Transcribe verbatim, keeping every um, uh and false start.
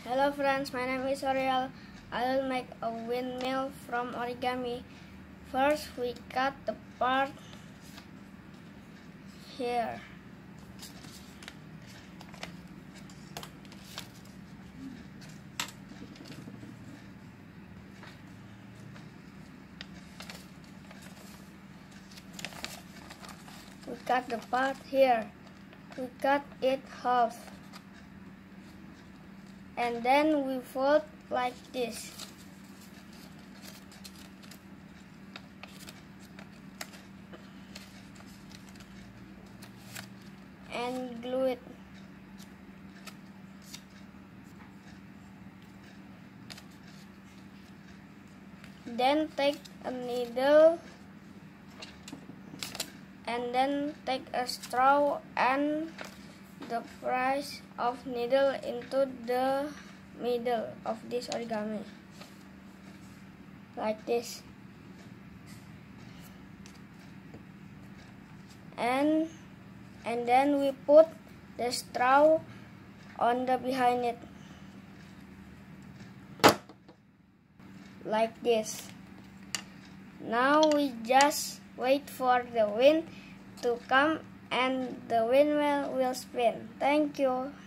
Hello friends, my name is Ariel. I will make a windmill from origami. First, we cut the part here. We cut the part here. We cut it half. And then we fold like this. And glue it. Then take a needle and then take a straw and the price of needle into the middle of this origami, like this, and and then we put the straw on the behind it, like this. Now we just wait for the wind to come and the windmill will spin. Thank you.